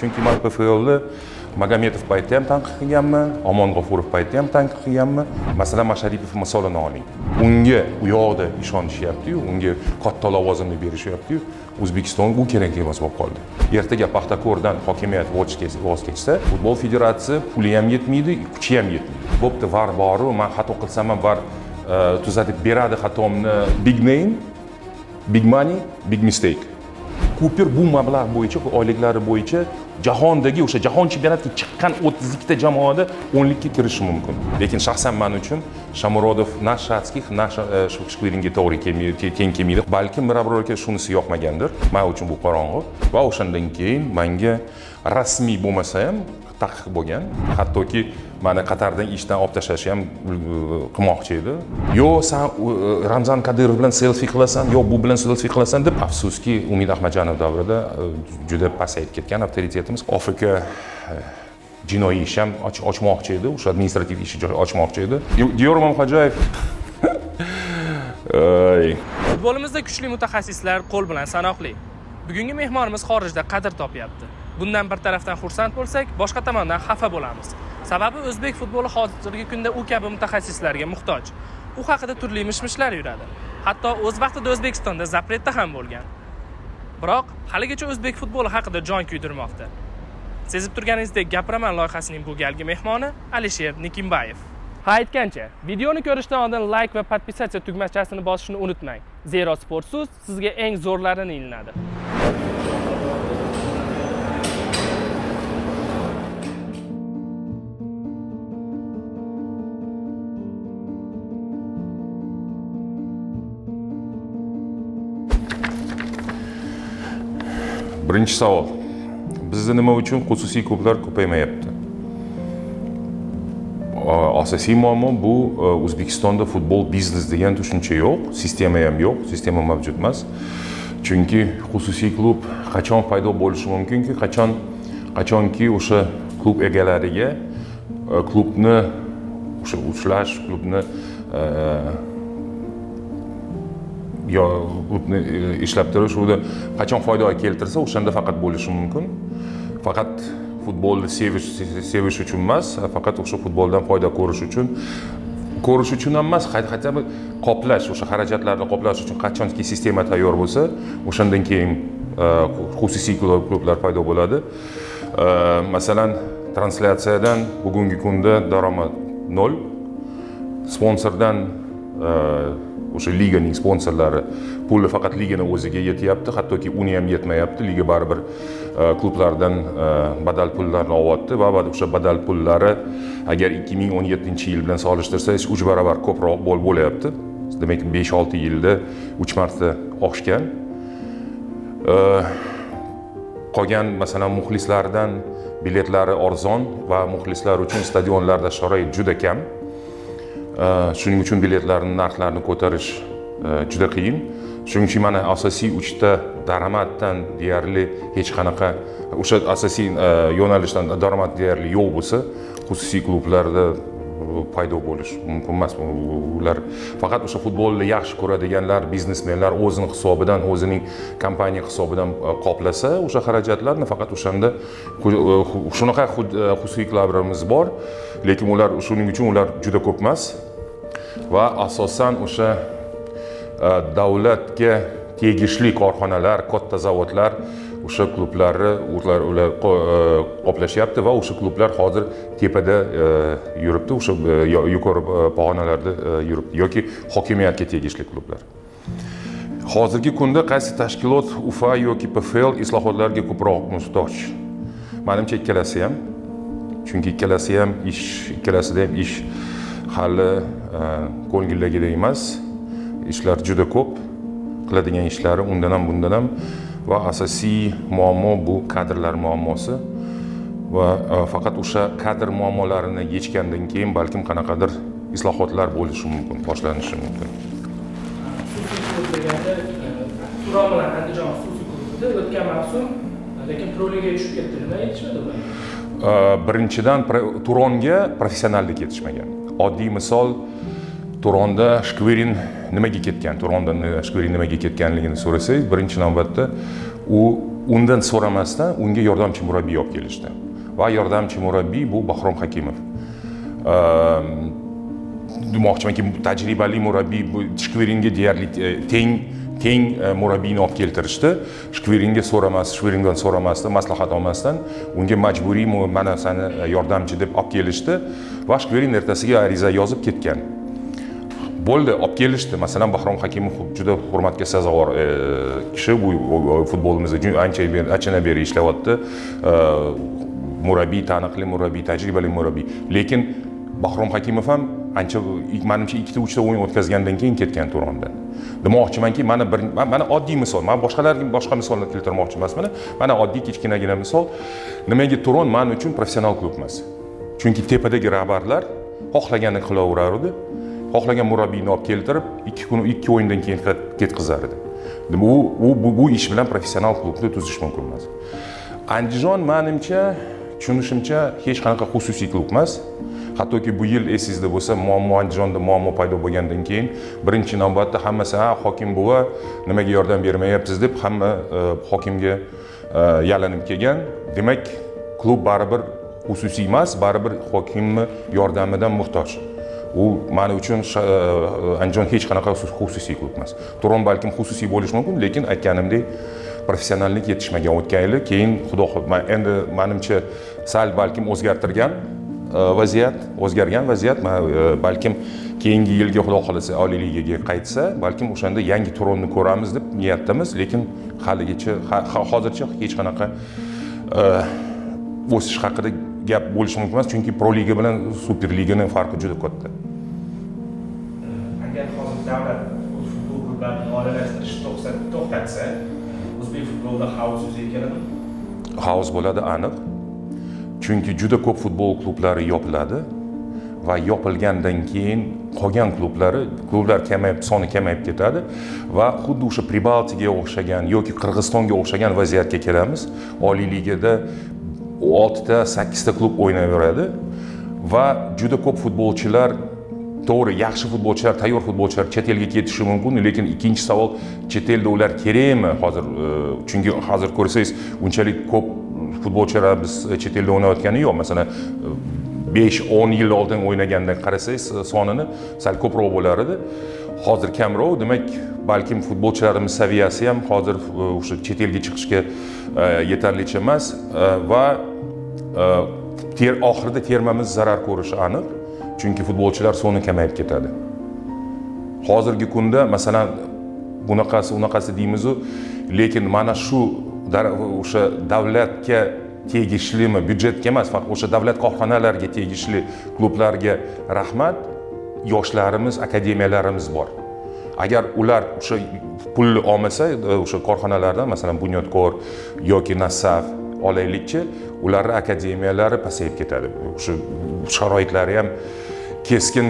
Chunki men PFLni Magometov payti ham tanqid qilganman, Omon G'ofurov payti ham tanqid qilganman. Masalan, Masharipov misolini oling. Unga u yoqda ishonishyapti-yu, unga katta lavozimni berishyapti-yu, O'zbekiston u kerak emas bo'lib qoldi. Ertaga Paxtakordan hokimiyat voz kechsa, futbol federatsiya puli ham yetmaydi, kuchi ham yetmaydi. Bo'pti, VAR boru, men xato qilsam ham VAR tuzatib beradi xatomni. Big name, big money, big mistake. Kuper bu mablag' bo'yicha, oyliklari bo'yicha jahondagi o'sha jahon chempionatiga chiqqan 32 ta jamoada 10likka kirishi mumkin. Lekin shaxsan men uchun Shomurodov na Shatskih, na Shkviringa to'g'ri teng kelmaydi. Balki Mirabrorga shunisi yoqmagandir. Men uchun bu qorong'u va o'shandan keyin menga rasmiy bo'lmasa ham taqiq bo'lgan. Hattoki meni Qatardan ishdan olib tashlash ham qilmoqchi edi. Yo, sen Ramzan Qodirov bilan selfi qilasan, yo bu bilan selfi qilasan deb afsuski Umid Ahmadjonov davrida juda pasayib ketgan avtoritetimiz. Afrika jinoiy ish ham ochmoqchi edi, o'sha administrativ ish ochmoqchi edi. Diyor Mamxo'jayev Futbolimizda kuchli mutaxassislar qo'l bilan sanoqli. Bugungi mehmonimiz xorijda qadr topyapti. Bundan bir tarafdan xursand bo'lsak, boshqa tomondan xafa bo'lamiz. Sababi o'zbek futboli hozirgi kunda u kabi mutaxassislarga muhtoj. U haqida turli mishmishlar yuradi. Hatto o'z vaqtida O'zbekistonda zapretda ham bo'lgan. Biroq haligacha o'zbek futboli haqida jon kuydirmoqda. Sezib turganingizdek, gapiraman loyihasining bu galgi mehmoni Alisher Nikimbayev. Ha, aytgancha, videoni ko'rishdan oldin like va podpisatsiya tugmachasini bosishni unutmang. Zero Sportso'z sizga eng zo'rlarini ilinadi. Birinchi savol. Bizda nima uchun xususiy klublar ko'paymayapti? Asosiy muammo bu O'zbekistonda futbol biznes degan tushuncha yo'q, sistema ham yo'q, sistema mavjud emas. Chunki xususiy klub qachon paydo bo'lishi mumkinki, qachonki o'sha klub egalariga klubni o'sha ushlash, klubni ishlab turish uni qachon foydaga keltirsa, o'shanda faqat bo'lishi mumkin. Faqat futbolni sevish uchun emas, faqat o'sha futboldan foyda ko'rish uchun ham emas, hatto qoplash, o'sha xarajatlarni qoplash uchun qachonki sistema tayyor bo'lsa, o'shandan keyin xususiy klublar paydo bo'ladi. Masalan, translyatsiyadan bugungi kunda daromad 0, sponsordan o'sha liganing sponsorlari puli faqat ligani o'ziga yetyapti, hattoki uni ham yetmayapti. Liga baribir klublardan badal pullarni olyapti va o'sha badal pullari agar 2017-yil bilan solishtirsangiz 3 barobar ko'proq bo'lyapti. Demak, 5-6 yilda 3 marta oshgan. Qolgan masalan muxlislardan biletlari arzon va muxlislar uchun stadionlarda sharoit juda kam. Shuning uchun biletlarning narxlarini ko'tarish juda qiyin. Shuning uchun mana asosiy 3 ta daromaddan deyarli hech qanaqa o'sha asosiy yo'nalishdan daromad deyarli yo'q bo'lsa, xususiy klublarda paydo bo'lish mumkin emas. Ular faqat o'sha futbolni yaxshi ko'radiganlar, biznesmenlar o'zining hisobidan, o'zining kompaniya hisobidan qoplasa, o'sha xarajatlarni faqat o'shanda shunaqa xususiy klublarimiz bor, lekin ular shuning uchun ular juda ko'p emas va asosan o'sha davlatga tegishli korxonalar, katta zavodlar o'sha klublarni ular qoplashyapti va o'sha klublar hozir tepada yuribdi, o'sha yuqori pog'onalarda yuribdi yoki hokimiyatga tegishli klublar. Hozirgi kunda qaysi tashkilot UFA yoki PFL islohotlarga ko'proq muhtoj? Menimcha ikkalasi ham. Chunki ikkalasida ham ish hali ko'ngildagidek emas. Ishlar juda ko'p, qiladigan ishlari undan ham bundan ham va asosiy muammo bu kadrlar muammosi va faqat o'sha kadr muammolarini yechgandan keyin balkim qanaqadir islohotlar bo'lishi mumkin, boshlanishi mumkin. Turon bilan Andijon xususiy klubida o'tgan mavsum, lekin Pro Ligaga tushib ketdi. Nima yetishmadi ular? Birinchidan Turonga professionalda ketishmagan. Oddiy misol, Turonda Shkvirin nimaga ketganligini so'rasangiz, birinchi navbatda u undan so'ramasdan unga yordamchi murabbiy olib kelishdi. Va yordamchi murabbiy bu Bahrom Hakimov. Demoqchimanki, tajribali murabbiy bu Shkviringa deyarli teng murabbiyni olib keltirishdi. Shkvirindan so'ramasdan, maslahat olmasdan unga majburiy mana seni yordamchi deb olib kelishdi va Shkvirin ertasiga ariza yozib ketgan. Bo'ldi, olib kelishdi. Masalan, Bahrom Hakimov juda hurmatga sazovor kishi, bu futbolimizda anchadan beri ishlayapti. Murabbiy, taniqli murabbiy, tajribali murabbiy. Lekin Bahrom Hakimov ham menimcha 2-3 ta o'yin o'tkazgandan keyin ketgan Turondan. Demoqchimanki, mana oddiy misol. Men boshqalarga boshqa misolni keltirmoqchi emasman. Mana oddiy kichkinagina misol. Nimaga Turon men uchun professional klub emas? Chunki tepadagi rahbarlar xohlaganini qilaverardi. Xohlagan murabbiyni olib keltirib, 2 o'yindan keyin ketkazardi. Bu ish bilan professional klubni tuzish mumkin emas. Andijon menimcha, tushunishimcha hech qanaqa xususiy klub emas. Hattoki bu yil esingizda bo'lsa, Andijonda muammo paydo bo'lgandan keyin birinchi navbatda hammasi hokim buva nimaga yordam bermayapsiz deb hamma hokimga yalanib kelgan. Demak, klub baribir xususiy emas, baribir hokimning yordamidan muhtoj. U men uchun Andijon hech qanaqa xususiy klub emas. Turon balkim xususiy bo'lishi mumkin, lekin aytganimdek professionallik yetishmagan o'tgan yili, keyin xudo xohlasa endi menimcha sal balkim o'zgargan vaziyat, balkim keyingi yilga xudo xohlasa Oliy Ligaga qaytsa, balkim o'shanda yangi Turonni ko'ramiz deb niyatdamiz, lekin hozircha hech qanaqa o'sish haqida gap bo'lishi mumkin emas, chunki Pro Liga bilan Super Liganing farqi juda katta. Agar hozir davlat futbol klublarini moliyalashtirish to'xtatsa, o'zbek futbolida xavf yuzaga keladimi? Xavf bo'ladi, aniq. Chunki juda ko'p futbol klublari yopiladi va yopilgandan keyin qolgan klublar soni kamayib ketadi va xuddi o'sha Pribaltiga o'xshagan yoki Qirg'izistonga o'xshagan vaziyatga kelamiz. Oliy Ligada 6 ta, 8 ta klub o'ynayveradi va juda ko'p futbolchilar, to'g'ri, yaxshi futbolchilar, tayyor futbolchilar chet elga ketishi mumkin, lekin ikkinchi savol, chet elda ular kerakmi hozir? Chunki hozir ko'rsangiz, unchalik ko'p futbolchilar biz chet elda o'ynayotgani yo'q. Masalan, 5-10 yil oldin o'ynagandan qarasangiz, sonini sal ko'proq bo'lar edi. Hozir kamroq, demak, balkim futbolchilarimiz saviyasi ham hozir o'sha chet elga chiqishga yetarlicha emas va oxirida termamiz zarar ko'rishi aniq. Chunki futbolchilar soni kamayib ketadi. Hozirgi kunda masalan bunaqasi deymiz-ku, lekin mana shu o'sha davlatga tegishlimi, byudjetga emas, faqat o'sha davlat korxonalariga tegishli klublarga rahmat, yoshlarimiz, akademiyalarimiz bor. Agar ular o'sha pulni olmasa, o'sha korxonalardan, masalan, Bunyodkor yoki Nasaf olaylikchi, ularning akademiyalari pasayib ketadi. O'sha sharoitlari ham keskin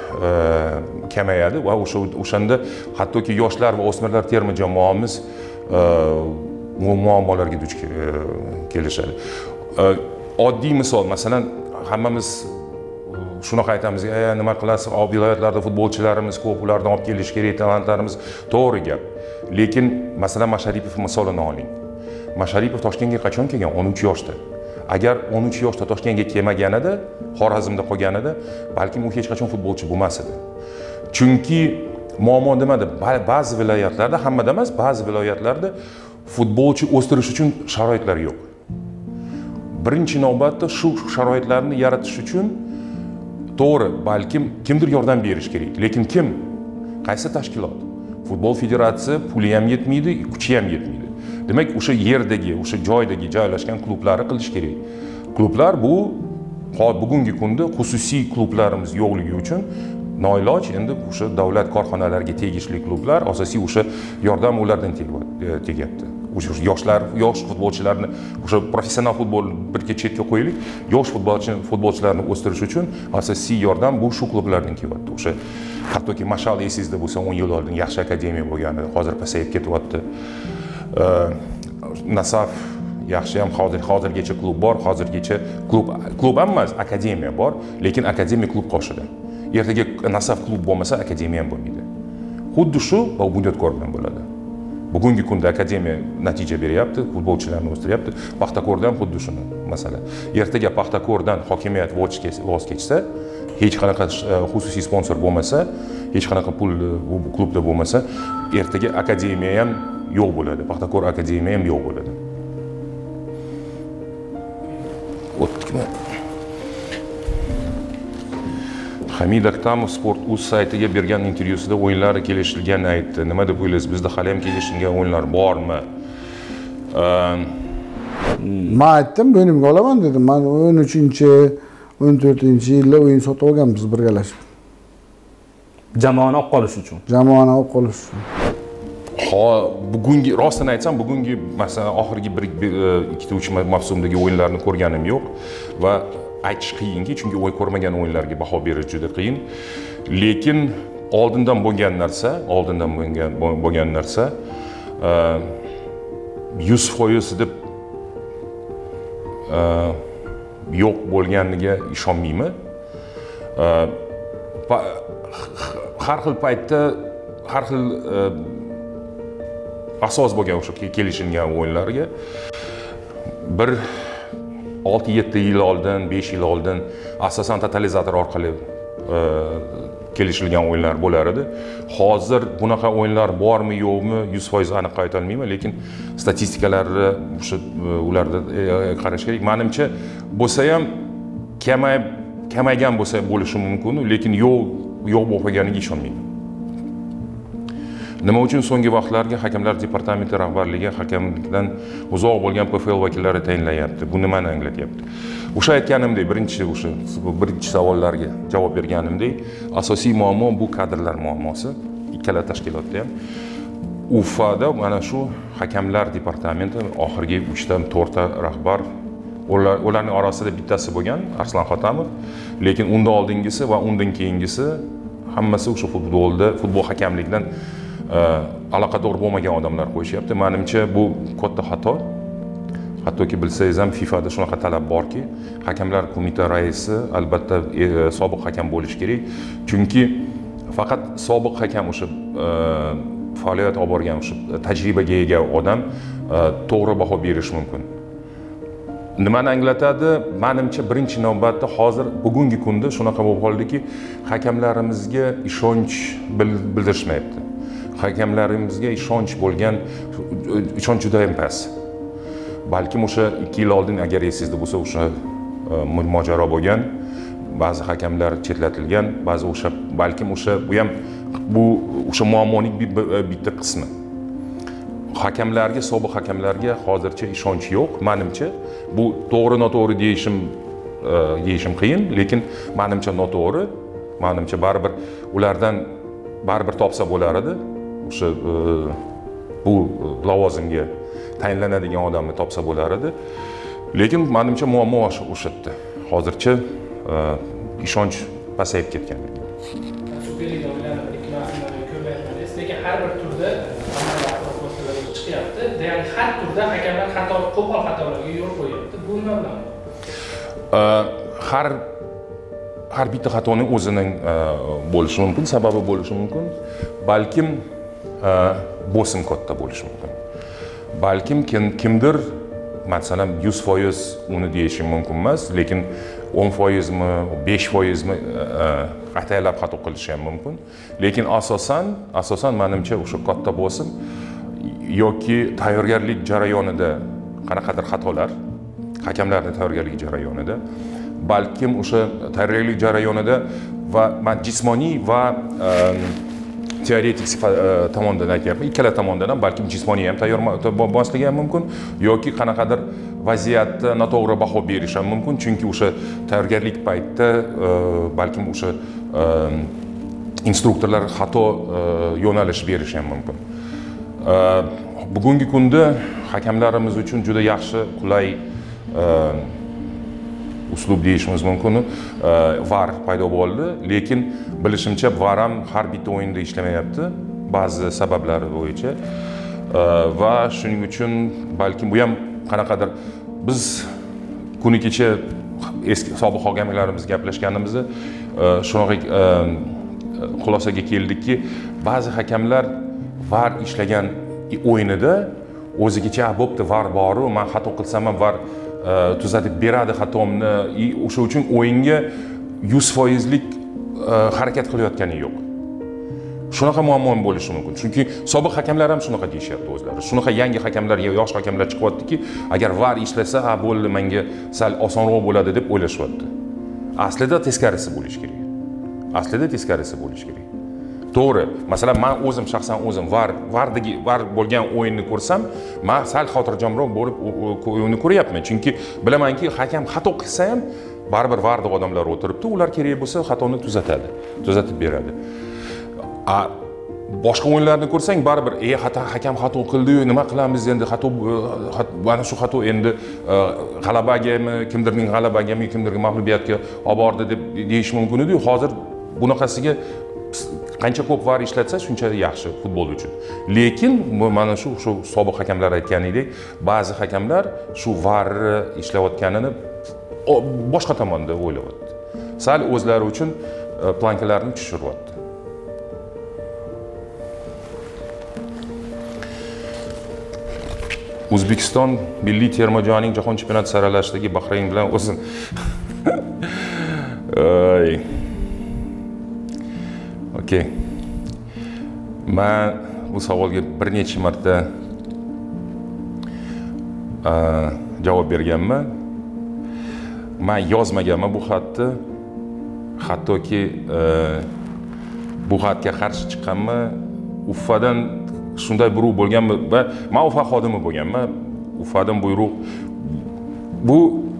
kamayadi va o'shanda hattoki yoshlar va o'smirlar terma jamoamiz muammolarga duch kelishadi. Oddiy misol, masalan, hammamiz shunaqa aytamiz, nima qilasiz, viloyatlarda futbolchilarimiz ko'p, ulardan olib kelish kerak, talantlarimiz, to'g'ri gap. Lekin masalan, Masharipov misolini oling. Masharipov Toshkentga qachon kelgan? 13 yoshda. Agar 13 yoshda Toshkentga kelmaganida, Xorazmda qolganida, balkim u hech qachon futbolchi bo'lmas edi. Chunki muammo nimada? Ba'zi viloyatlarda, hammada emas, ba'zi viloyatlarda futbolchi o'stirish uchun sharoitlar yo'q. Birinchi navbatda shu sharoitlarni yaratish uchun to'g'ri, balkim kimdir yordam berish kerak. Lekin kim? Qaysi tashkilot? Futbol federatsiya puli ham yetmaydi, kuchi ham yetmaydi. Demak, o'sha yerdagi, o'sha joydagi joylashgan klublari qilish kerak. Klublar bu bugungi kunda xususiy klublarimiz yo'qligi uchun noiloj endi o'sha davlat korxonalariga tegishli klublar asosiy o'sha yordam ulardan tegyapti. O'sha yosh futbolchilarni, o'sha professional futbol birga chetga qo'yaylik, yosh futbolchilarni o'stirish uchun asosiy yordam bu shu klublardan kelyapti. O'sha hattoki Mashal esingizda bo'lsa, 10 yil oldin yaxshi akademiya bo'lgani, hozir pasayib ketyapti. Nasaf yaxshi ham hozirgacha klub bor, hozirgacha klub ham emas, akademiya bor, lekin akademiya klub qoshida. Ertaga Nasaf klub bo'lmasa, akademiya ham bo'lmaydi. Xuddi shu Bunyodkor bilan bo'ladi. bugungi kunda akademiya natija beryapti, futbolchilarni o'stiryapti. Paxtakorda ham xuddi shuni masala. Ertaga Paxtakordan hokimiyat voz kechsa, hech qanaqa xususiy sponsor bo'lmasa, hech qanaqa pul bu klubda bo'lmasa, ertaga akademiya ham yo'q bo'ladi. Paxtakor akademiya ham yo'q bo'ladi. O'tdikmi? Hamid Aktamov Sport.uz saytiga bergan intervyusida o'yinlar kelishilganini aytdi. Nima deb o'ylaysiz? Bizda hali ham kelishilgan o'yinlar bormi? Men aytdim, bo'ynimga olaman dedim. Men 13-14-yilda o'yin sotib olganmiz birgalashib. Jamoani olib qolish uchun. Jamoani olib qolish uchun. Bugungi rostini aytsam, bugungi masalan oxirgi 2-3 mavsumdagi o'yinlarni ko'rganim yo'q va aytish qiyinki, chunki ko'rmagan o'yinlarga baho berish juda qiyin. Lekin oldindan bo'lgan narsa 100% deb yo'q bo'lganiga ishonmayman. Har xil paytda har xil asos bo'lgan o'sha kelishilgan o'yinlarga bir 6-7 yil oldin, 5 yil oldin asosan totalizator orqali kelishilgan o'yinlar bo'lar edi. Hozir bunaqa o'yinlar bormi, yo'qmi 100% aniq ayta olmayman, lekin statistikalarni o'sha ularda qarash kerak. Menimcha bo'lsa ham kamaygan bo'lsa bo'lishi mumkin, lekin yo'q bo'lganiga ishonmayman. Nima uchun so'nggi vaqtlarda hakamlar departamenti rahbarligi hakamlikdan uzoq bo'lgan PFL vakillari tayinlayapti? Bu nimani anglatyapti? O'sha aytganimdek, birinchi savollarga javob berganimdek, asosiy muammo bu kadrlar muammosi. Ikkala tashkilotda ham. Ufada mana shu hakamlar departamenti oxirgi 3-4 ta rahbar, ularning orasida bittasi bo'lgan Arslan Xotamov, lekin undan oldingisi va undan keyingisi hammasi o'sha futbol hakamlikdan aloqador bo'lmagan odamlar qo'yishyapti. Menimcha bu katta xato. Hattoki bilsangiz ham FIFAda shunaqa talab borki, hakamlar qo'mita raisi albatta sobiq hakam bo'lishi kerak. Chunki faqat sobiq hakam o'sha faoliyat olib borgan o'sha tajribaga ega odam to'g'ri baho berish mumkin. Nimani anglatadi? Menimcha birinchi navbatda hozir bugungi kunda shunaqa bo'lib qoldiki, hakamlarimizga ishonch bildirishmayapti. Hakamlarimizga ishonch juda ham past. Balkim o'sha 2 yil oldin agar esingizda bo'lsa o'sha mojaro bo'lgan, ba'zi hakamlar chetlatilgan, ba'zi balkim bu o'sha muammoning bitta qismi. Sobiq hakamlarga hozircha ishonch yo'q. Menimcha bu to'g'ri-noto'g'ri deyishim qiyin, lekin menimcha noto'g'ri. Menimcha baribir ulardan topsa bo'lar edi. O'sha bu lavozimga tayinlanadigan odamni topsa bo'lar edi. Lekin menimcha muammo o'sha yerda. Hozircha ishonch pasayib ketgan. Superliga o'yinlari ikki mavsumdan ko'rmayapmiz, lekin har bir turda chiqyapti. Ya'ni har turda hakamlar qo'pol xatolarga yo'l qo'yapti. Bu nima bilan? Har bitta xatoning o'zining bo'lishi mumkin, sababi bo'lishi mumkin. Balkim bosim katta bo'lishi mumkin. Balkim kimdir masalan 100% uni deyishim mumkin emas, lekin 10% mi, 5% mi ataylab xato qilishi ham mumkin. Lekin asosan menimcha o'sha katta bosim yoki tayyorgarlik jarayonida qanaqadir xatolar, hakamlarning tayyorgarlik jarayonida, balkim o'sha tayyorgarlik jarayonida va men jismoniy va teoretik tomondan aytyapman, ikkala tomondan ham balkim jismoniy ham tayyor bo'lmasligi ham mumkin yoki qanaqadir vaziyatda noto'g'ri baho berish ham mumkin, chunki o'sha tayyorgarlik paytida balkim o'sha instruktorlar xato yo'nalish berishi ham mumkin. Bugungi kunda hakamlarimiz uchun juda yaxshi, qulay uslub deyishimiz mumkin. VAR paydo bo'ldi, lekin bilishimcha VAR ham har bitta o'yinda ishlamayapti ba'zi sabablar bo'yicha. Va shuning uchun balkim bu ham qanaqadir biz kuni kecha eski sobiq hakamlarimiz gaplashganimizda shunaqa xulosaga keldikki, ba'zi hakamlar VAR ishlagan o'yinida o'zigacha bo'pti var boru, men xato qilsam ham var tuzatib beradi xatomni. O'sha uchun o'yinga 100%lik harakat qilayotgani yo'q. Shunaqa muammo bo'lishi mumkin. Chunki sobiq hakamlar ham shunaqa deyishyapti o'zlari. Shunaqa yangi hakamlar, yosh hakamlar chiqyaptiki, agar var ishlasa, ha bo'ldi, menga sal osonroq bo'ladi deb o'ylashyapti. Aslida teskarisi bo'lishi kerak. Aslida teskarisi bo'lishi kerak. To'g'ri. Masalan, men o'zim shaxsan o'zim var bo'lgan o'yinni ko'rsam, men sal xotirjamroq bo'lib o'yinni ko'ryapman. Chunki bilamanki, hakam xato qilsa ham baribir varda odamlar o'tiribdi, ular kerak bo'lsa xatoni tuzatadi, tuzatib beradi. Boshqa o'yinlarni ko'rsang baribir hakam xato qildi-yu, nima qilamiz endi? Mana shu xato endi g'alabagami, kimdirning g'alabagami, kimdirning mag'lubiyatga olib bordi deb deyish mumkin edi-yu. Hozir bunaqasiga qancha ko'p var ishlatsa, shuncha yaxshi futbol uchun. Lekin mana shu sobiq hakamlar aytganidek, ba'zi hakamlar shu varni ishlayotganini boshqa tomonda o'ylayapti. Sal o'zlari uchun plankalarni tushiryapti. O'zbekiston milliy terma jamoasining jahon chempionati saralashidagi Bahrayn bilan o'zin. Okay. Men bu savolga bir necha marta javob berganman. Men yozmaganman bu xatni. Hattoki bu xatga qarshi chiqqanman. Ufadan shunday buyruq bo'lganmi va men Ufa xodimi bo'lganman. Ufadan buyruq bu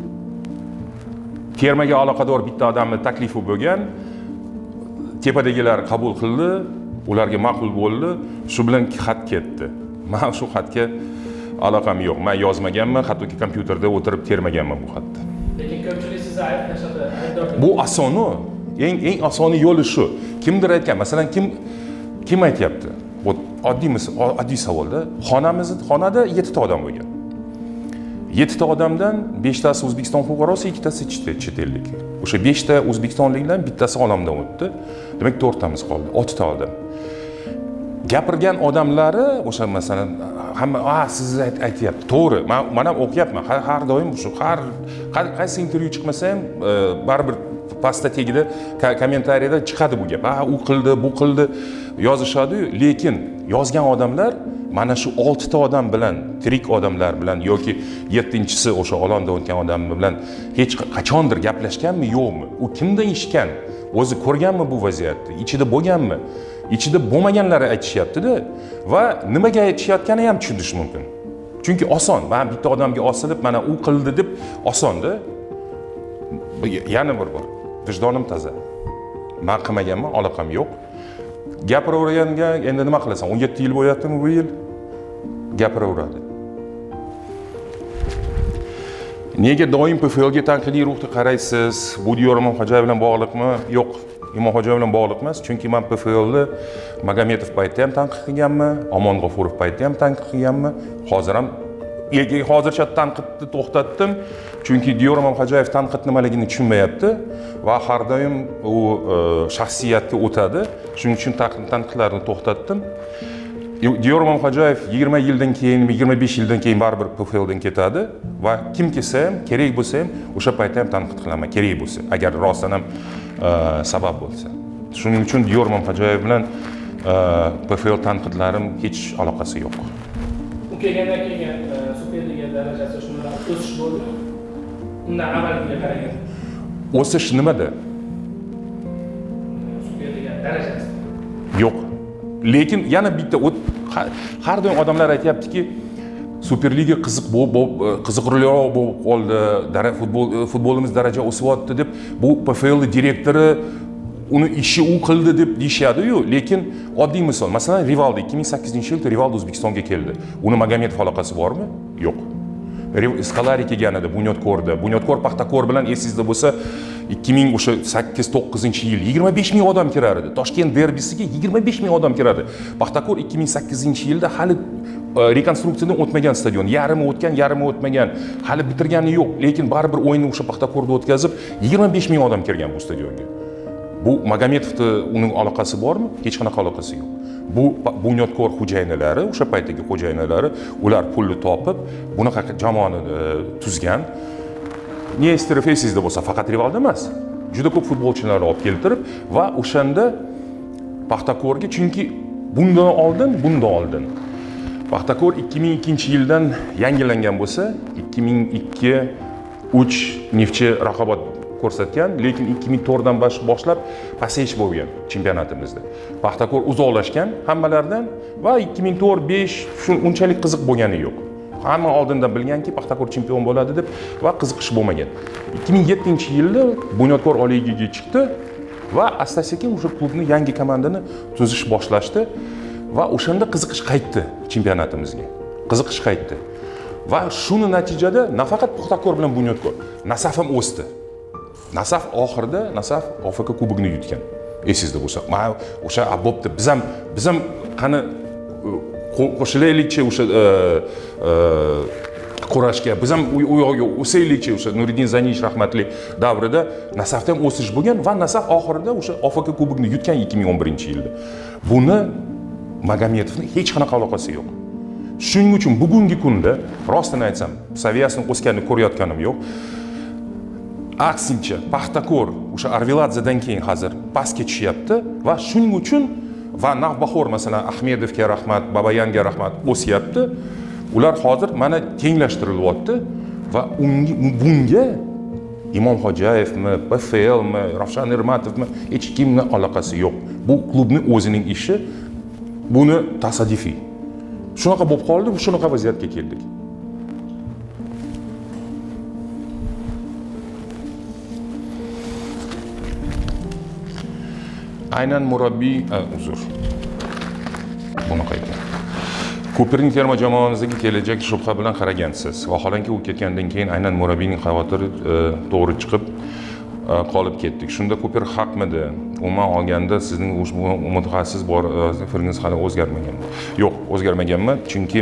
termaga aloqador bitta odamning taklifi bo'lgan. Tepadagilar qabul qildi, ularga ma'qul bo'ldi, shu bilan xat ketdi. Men shu xatga aloqam yo'q. Men yozmaganman, hattoki kompyuterda o'tirib termaganman bu xatni. Lekin ko'pchilik sizni ayblashadi. Bu osoni, eng osoni yo'li shu. Kimdir aytgan, masalan, kim aytyapti? Bu oddiy savolda, xonada 7 ta odam bo'lgan. 7 ta odamdan 5 tasi O'zbekiston fuqarosi, 2 tasi chet ellik. O'sha 5 ta o'zbekistonlikdan bittasi olamdan o'tdi. Demak 4 tamiz qoldi, 6 ta odam. Gapirgan odamlari o'sha masalan hamma siz aytyapti. To'g'ri, men ham o'qiyapman. Har doim shu qaysi intervyu chiqmasa ham baribir pastda tagida kommentariyada chiqadi bu gap. U qildi, bu qildi yozishadi-yu, lekin yozgan odamlar mana shu 6 ta odam bilan, tirik odamlar bilan yoki 7-chisi o'sha olamda o'tgan odam bilan hech qachondir gaplashganmi, yo'qmi? U kimdan eshitgan? O'zi ko'rganmi bu vaziyatni? Ichida bo'lganmi? Ichida bo'lmaganlari aytishyapti-da va nimaga aytishayotgani ham tushunish mumkin. Chunki oson. Men bitta odamga osilib, mana u qildi deb osonda. Yana bir bor. Vijdonim toza. Men qilmaganman, aloqam yo'q. Gapiraverganga endi nima qilasan? 17 yil bo'lyaptimi bu yil? Gapiraveradi. Nega doim PFLga tanqidiy ruhda qaraysiz? Bu Diyor Imomxo'jayev bilan bog'liqmi? Yo'q. Imomxo'jayev bilan bog'liq emas, chunki men PFLni Magometov paytda ham tanqid qilganman, Omon G'ofurov paytda ham tanqid qilganman. Hozir ham hozircha tanqidni to'xtatdim, chunki Diyor Imomxo'jayev tanqid nimaligini tushunmayapti va har doim u shaxsiyatga o'tadi. Shuning uchun tanqidlarni to'xtatdim. Diyor Imomxo'jayev 20 yildan keyin, 25 yildan keyin baribir PFLdan ketadi va kim kelsa ham, kerak bo'lsa ham o'sha paytda ham tanqid qilaman, kerak bo'lsa, agar rostdan ham sabab bo'lsa. Shuning uchun Diyor Imomxo'jayev bilan PFL tanqidlarim hech aloqasi yo'q. U kelgandan keyin Superliga darajasi shundan o'sish bo'ldi. Undan avvalgiga qaragan. O'sish nimada? Superliga darajasi. Yo'q. Lekin yana bitta har doim odamlar aytayaptiki, Superliga qiziqroq bo'lib qoldi, futbolimiz daraja o'syapti deb, bu PFL direktori uni ishi u qildi deb deyishadi-yu, lekin oddiy misol, masalan, Rivaldo 2008-yilda Rivaldo O'zbekistonga keldi. Uni Magometov aloqasi bormi? Yo'q. Skolari kelganida Bunyodkor Paxtakor bilan esingizda bo'lsa 2008-9-yil 25 ming odam kirar edi. Toshkent derbisiga 25 ming odam kiradi. Paxtakor 2008-yilda hali rekonstruksiyadan o'tmagan stadion, yarimi o'tgan, yarimi o'tmagan, hali bitirgani yo'q, lekin baribir o'yinni o'sha Paxtakorda o'tkazib 25 ming odam kirgan bu stadionga. Bu Magometovda uning aloqasi bormi? Hech qanaqa aloqasi yo'q. Bu bunyodkor xo'jayinlari, o'sha paytdagi xo'jayinlari, ular pulni topib, bunaqa jamoani tuzgan. Nesterov esingizda bo'lsa, faqat Rivalda emas, juda ko'p futbolchilarni olib keltirib va o'shanda Paxtakorga, chunki bundan oldin Paxtakor 2002-yildan yangilangan bo'lsa, 2002-3 Neftchi raqobat ko'rsatgan, lekin 2004dan boshlab pasayish bo'lgan chempionatimizda. Paxtakor uzoqlashgan hammalardan va 2004-5 unchalik qiziq bo'lgani yo'q. Hamma oldindan bilganki, Paxtakor chempion bo'ladi deb va qiziqish bo'lmagan. 2007-yilda Bunyodkor Oliy Ligaga chiqdi va asta-sekin o'sha klubni yangi komandani tuzish boshlashdi va o'shanda qiziqish qaytdi chempionatimizga. Qiziqish qaytdi. Va shuni natijada nafaqat Paxtakor bilan Bunyodkor, Nasaf ham o'sdi. Nasaf oxirida Afrika kubogini yutgan. Esingizda bo'lsa, mana o'sha bo'pti, biz ham qani qo'shilaylikchi o'sha kurashga, biz ham u yoqqa o'saylikchi, o'sha Nuriddin Zaniyev rahmatli davrida Nasafda ham o'sish bo'lgan va Nasaf oxirida o'sha Afrika kubogini yutgan 2011-yilda. Buni Magometovning hech qanaqa aloqasi yo'q. Shuning uchun bugungi kunda rostini aytsam, saviyasini o'sganini ko'rayotganim yo'q. Aksincha, Paxtakor o'sha Arveladzedan keyin hozir pastga tushyapti va shuning uchun va Navbahor masalan Ahmedovga rahmat, Babayanga rahmat o'syapti. Ular hozir mana tenglashtirilyapti va bunga Imom Xo'jayevmi, PFLmi, Ravshan Ermatovmi hech kimning aloqasi yo'q. Bu klubning o'zining ishi. Buni tasodifiy. Shunaqa bo'lib qoldi, shunaqa vaziyatga keldik. Aynan murabbiy, uzr. Bunaqa ekan. Ko'pirning terma jamoamizga kelajak shubha bilan qaragansiz. Vaholanki u ketgandan keyin aynan murabbiyning xavotiri to'g'ri chiqib qolib ketdik. Shunda Ko'pir haqmidi? Umuman olganda sizning mutaxassis bor fikringiz hali o'zgarmaganmi? Yo'q, o'zgarmaganmi? Chunki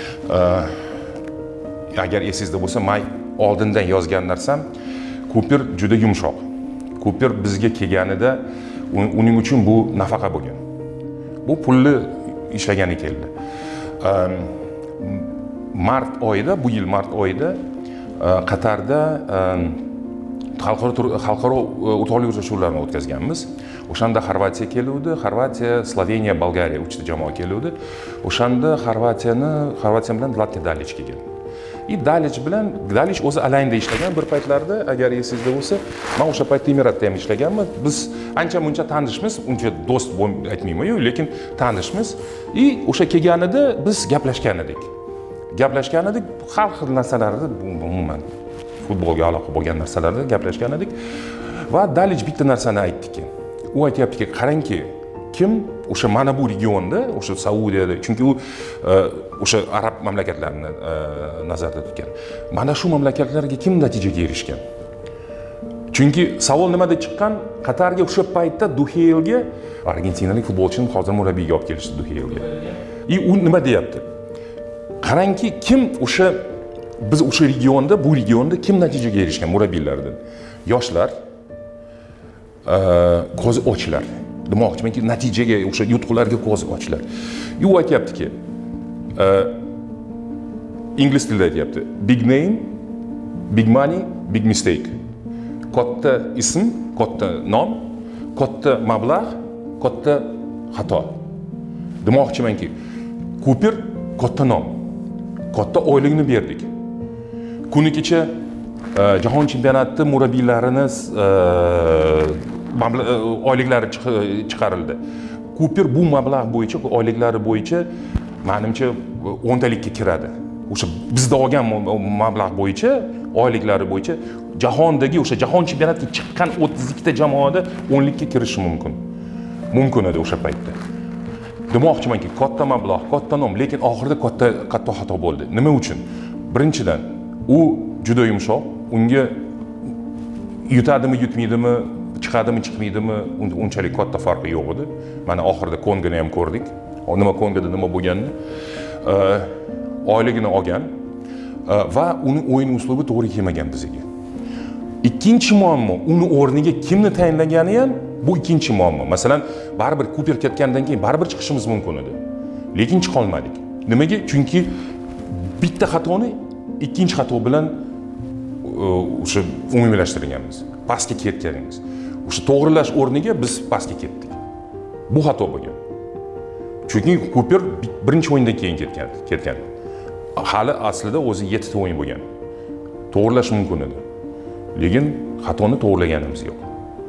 agar esingizda bo'lsa, men oldindan yozgan narsam, Ko'pir juda yumshoq. Ko'pir bizga kelganida uning uchun bu nafaqa bo'lgan. Bu pulni ishlagani keldi. Mart oyida, bu yil mart oyida Qatarda xalqaro o'rtoqlik uchrashuvlarini o'tkazganmiz. O'shanda Xorvatiya keluvdi, Xorvatiya, Sloveniya, Bolgariya 3 ta jamoa keluvdi. O'shanda Xorvatiya bilan Zlatko Dalic kelgan. Dalic o'zi Alayinda ishlagan bir paytlarda, agar esingizda bo'lsa, men o'sha paytda Emiratda ham ishlaganman. Biz ancha-muncha tanishmiz, uncha do'st aytmayman-yu, lekin tanishmiz. O'sha kelganida biz gaplashgan edik. Har xil narsalarda umuman futbolga aloqa bo'lgan narsalarda gaplashgan edik va Dalic bitta narsani aytdiki. U aytayaptiki, qarangki, kim o'sha mana bu regionda, o'sha Saudiyada, chunki u o'sha arab mamlakatlarini nazarda tutgan. Mana shu mamlakatlarga kim natijaga erishgan? Chunki savol nimada chiqqan? Qatarga o'sha paytda Duheylga, argentinalik futbolchini hozir murabbiyga olib kelishdi Duheylga. U nima deyapti? Qarangki, kim o'sha biz o'sha bu regionda kim natijaga erishgan murabbiylardan? Yoshlar, ko'zi ochlar. Demoqchimanki, natijaga o'sha yutuqlarga ko'zi ochlar. U aytayaptiki, ingliz tilida aytayapti. Big name, big money, big mistake. Katta ism, katta nom, katta mablag', katta xato. Demoqchimanki, Ko'pir katta nom, katta oylikni berdik. Kuni kecha jahon chempionati murabbiylarini oyliklari chiqarildi. Ko'pir bu mablag' bo'yicha, oyliklari bo'yicha menimcha 10 talikka kiradi. O'sha bizda olgan mablag' bo'yicha, oyliklari bo'yicha jahondagi o'sha jahon chempionatiga chiqqan 32 ta jamoada 10 likka kirishi mumkin. Mumkin edi o'sha paytda. Demoqchimanki, katta mablag', katta nom, lekin oxirida katta xato bo'ldi. Nima uchun? Birinchidan, u juda yumshoq, unga yutadimi, yutmaydimi, chiqadimi, chiqmaydimi, unchalik katta farqi yo'q edi. Mana oxirida Kongani ham ko'rdik. Nima Kongada nima bo'lganini, oyligini olgan va uning o'yin uslubi to'g'ri kelmagan bizga. Ikkinchi muammo, uni o'rniga kimni tayinlagani ham Bu ikkinchi muammo. Masalan, baribir Kuper ketgandan keyin baribir chiqishimiz mumkin edi. Lekin chiqa olmadik. Nimaga? Chunki bitta xatoni ikkinchi xato bilan o'sha umumiylashtirganmiz. Pastga ketganmiz. O'sha to'g'rilash o'rniga biz pastga ketdik. Bu xato bo'lgan. Chunki Kuper birinchi o'yindan keyin ketgan. Hali aslida o'zi 7 ta o'yin bo'lgan. To'g'rilash mumkin edi. Lekin xatoni to'g'rilaganimiz yo'q.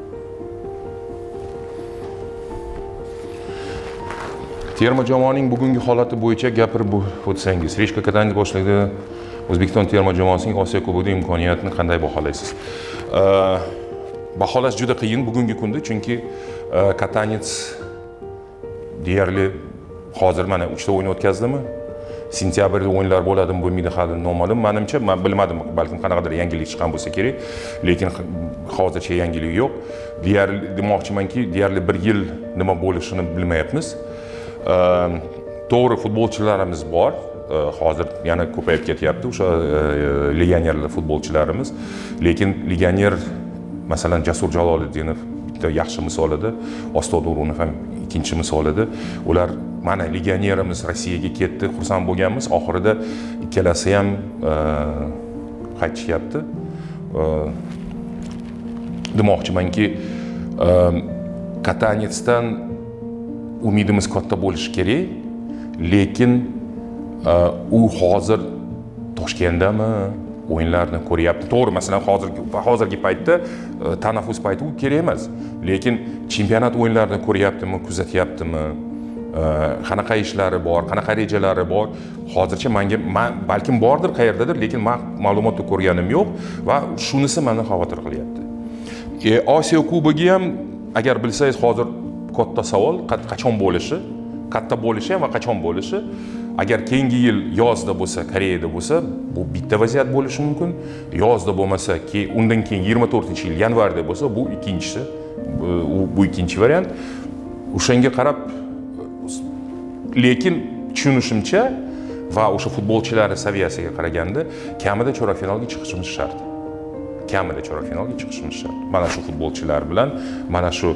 Terma jamoaning bugungi holati bo'yicha gapirib o'tsangiz, Rishka Kataniya boshlig'ida O'zbekiston terma jamoasining Osiyo Kubogida imkoniyatini qanday baholaysiz? Baholash juda qiyin bugungi kunda, chunki Katanets deyarli hozir mana 3 ta o'yin o'tkazdimi? Sentyabrda o'yinlar bo'ladimi, bo'lmaydi hali noma'lum. Menimcha, men bilmadim, balkim qanaqadir yangilik chiqqan bo'lsa kerak, lekin hozircha yangilik yo'q. Deyarli demoqchimanki, deyarli 1 yil nima bo'lishini bilmayapmiz. To'g'ri futbolchilarimiz bor. Hozir yana ko'payib ketyapti o'sha legionerlar futbolchilarimiz. Lekin legioner masalan Jasur Jaloliddinov bitta yaxshi misol edi. Ostod O'runov ham ikkinchi misol edi. Ular mana legionerimiz Rossiyaga ketdi, xursand bo'lganmiz. Oxirida ikkalasi ham qaytishyapti. Demoqchimanki, Katanetsdan umidimiz katta bo'lishi kerak, lekin u hozir Toshkentdami o'yinlarni ko'ryapti. To'g'ri, masalan, hozirgi paytda tanaffus payti u kerak emas, lekin chempionat o'yinlarini ko'ryaptimi, kuzatyaptimi, qanaqa ishlari bor, qanaqa rejalari bor, hozircha menga balkim bordir qayerdadir, lekin men ma'lumotni ko'rganim yo'q va shunisi meni xavotir qilyapti. Osiyo Kubogi ham agar bilsangiz hozir katta savol, qachon bo'lishi, katta bo'lishi ham va qachon bo'lishi. Agar keyingi yil yozda bo'lsa, Koreyada bo'lsa, bu bitta vaziyat bo'lishi mumkin. Yozda bo'lmasa, undan keyin 24-yil yanvarda bo'lsa, bu ikkinchisi. Bu ikkinchi variant. O'shanga qarab, lekin tushunishimcha va o'sha futbolchilar saviyasiga qaraganda kamida chorak finalga chiqishimiz shart. Kamida chorak finalga chiqishimiz shart. Mana shu futbolchilar bilan, mana shu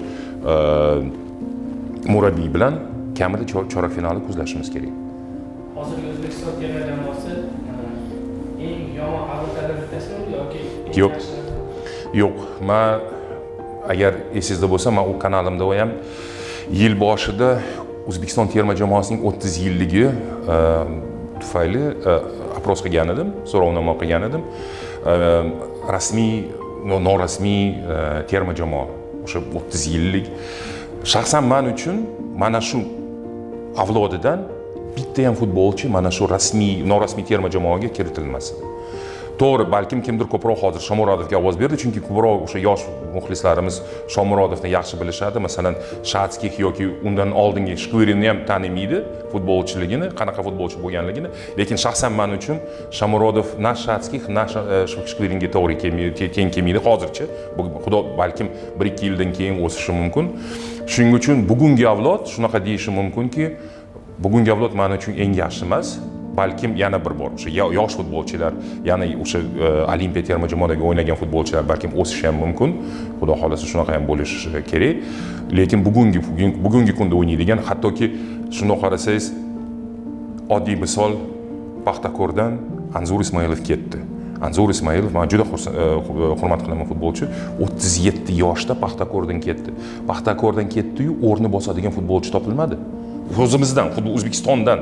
murabbiy bilan kamida chorak finalni ko'zlashimiz kerak. Hozirgi O'zbekiston terma jamoasi eng yomon avlodlardan bittasimi yoki? Yo'q. Yo'q. Men agar esingizda bo'lsa, men u kanalimda ham yil boshida O'zbekiston terma jamoasining 30 yilligi tufayli apros qilgan edim, so'rovnoma qilgan edim. Rasmiy, norasmiy terma jamoa o'sha 30 yillik. Shaxsan men uchun mana shu avlodidan bitta ham futbolchi mana shu rasmiy, norasmiy terma jamoaga kiritilmasin. To'g'ri, balkim kimdir ko'proq hozir Shomurodovga ovoz berdi, chunki ko'proq o'sha yosh muxlislarimiz Shomurodovni yaxshi bilishadi. Masalan, Shatskix yoki undan oldingi Shkvirinni ham tanimaydi futbolchiligini, qanaqa futbolchi bo'lganligini. Lekin shaxsan men uchun Shomurodov na Shatskix, na Shkviringa to'g'ri teng kelmaydi hozircha. Xudo balkim 1-2 yildan keyin o'sishi mumkin. Shuning uchun bugungi avlod shunaqa deyishi mumkinki, bugungi avlod men uchun eng yaxshi emas. Balkim yana bir bor o'sha yosh futbolchilar, ya'ni o'sha Olimpiya terma jamoadagi o'ynagan futbolchilar balkim o'sishi ham mumkin. Xudo xolasa shunaqa ham bo'lishi kerak. Lekin bugungi kunda o'ynaydigan, hattoki shunday qarasangiz, oddiy misol Paxtakordan Anzur Ismoilov ketdi. Anzur Ismoilov men juda hurmat qilaman futbolchi. 37 yoshda Paxtakordan ketdi. Paxtakordan ketdi-yu, o'rni bosadigan futbolchi topilmadi. O'zimizdan, O'zbekistondan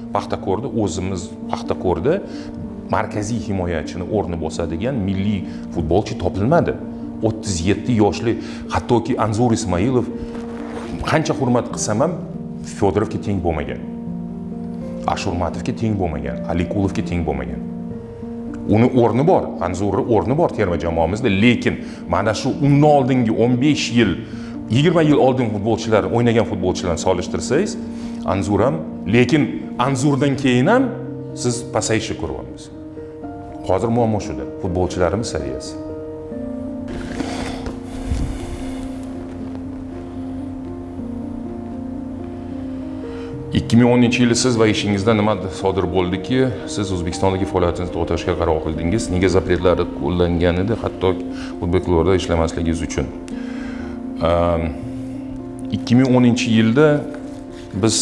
Paxtakorda markaziy himoyachini o'rni bosadigan milliy futbolchi topilmadi. 37 yoshli, hattoki Anzur Ismoilov qancha hurmat qilsam ham Fyodorovga teng bo'lmagan. Ashurmatovga teng bo'lmagan, Alikulovga teng bo'lmagan. Uni o'rni bor, Anzurning o'rni bor terma jamoamizda, lekin mana shu undan oldingi 15 yil, 20 yil oldin futbolchilar, o'ynagan futbolchilarni solishtirsangiz, Anzur ham, lekin Anzurdan keyin ham siz pasayishni ko'ryapsiz. Hozir muammo shuda, futbolchilarimiz saviyasi. ...2010-yili siz va ishingizda nima sodir bo'ldiki, siz O'zbekistondagi faoliyatingizni to'xtatishga qaror qildingiz? Nega zapretlarni qo'llangan edi, hatto futbol klubida ishlamasligingiz uchun? 2010-yilda biz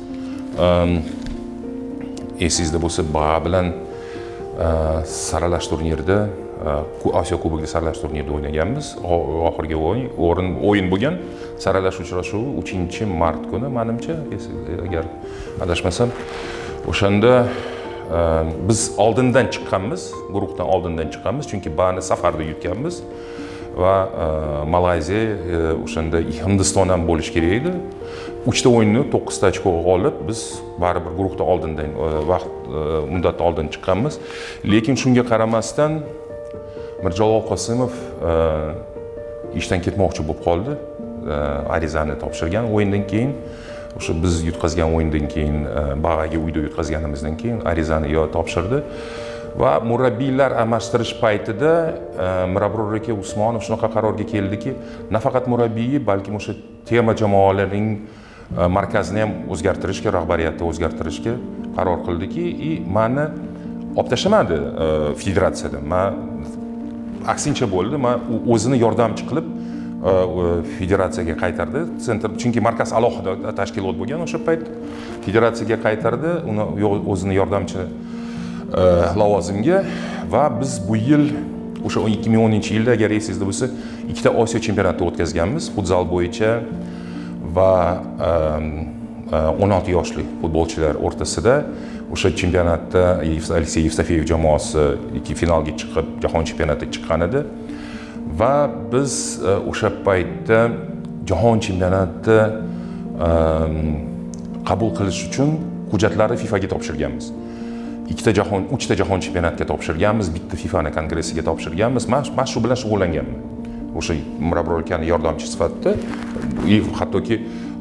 esingizda bo'lsa Baga bilan saralash turnirida Osiyo Kubogida saralash turnirida o'ynaganmiz. Oxirgi o'yin bo'lgan. Saralash uchrashuvi 3-mart kuni, menimcha, agar adashmasam, o'shanda biz oldindan chiqqanmiz, guruhdan oldindan chiqqanmiz, chunki Bani safarda yutganmiz va Malayziya o'shanda Hindiston ham bo'lish kerak edi. 3 ta o'yinni 9 ta ochko olib, biz baribir guruhda oldindan vaqt muddatda oldin chiqqanmiz. Lekin shunga qaramasdan Mirjalol Qosimov ishdan ketmoqchi bo'lib qoldi. Arizani topshirgan o'yindan keyin, o'sha biz yutqazgan o'yindan keyin, Bagaga uyda yutqazganimizdan keyin arizani topshirdi. Va murabbiylar almashtirish paytida Mirabror aka Usmonov shunaqa qarorga keldiki, nafaqat murabbiyi, balkim o'sha terma jamoalarning markazini ham o'zgartirishga, rahbariyatni o'zgartirishga qaror qildiki, meni olib tashlamadi federatsiyada. Men aksincha bo'ldi. Men o'zini yordamchi qilib federatsiyaga qaytardi. Chunki markaz alohida tashkilot bo'lgan o'sha payt. Federatsiyaga qaytardi, uni o'zini yordamchi lavozimga va biz bu yil o'sha 2010-yilda, agar esingizda bo'lsa, 2 ta Osiyo chempionati o'tkazganmiz futzal bo'yicha va 16 yoshli futbolchilar o'rtasida. O'sha chempionatda Aleksey Yevstafeyev jamoasi finalga chiqib, jahon chempionatiga chiqqan edi. Va biz o'sha paytda jahon chempionatida qabul qilish uchun hujjatlarni FIFAga topshirganmiz. 3 ta jahon chempionatiga topshirganmiz, bitta FIFAning kongressiga topshirganmiz. Men shu bilan shug'ullanganman. O'sha Mirabror akaning yordamchi sifatida, hattoki